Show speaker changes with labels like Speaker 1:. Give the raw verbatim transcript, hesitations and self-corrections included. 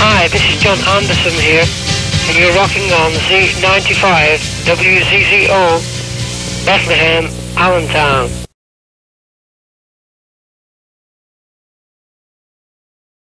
Speaker 1: Hi, this is John Anderson here, and you're rocking on Z ninety-five W Z Z O, Bethlehem Allentown.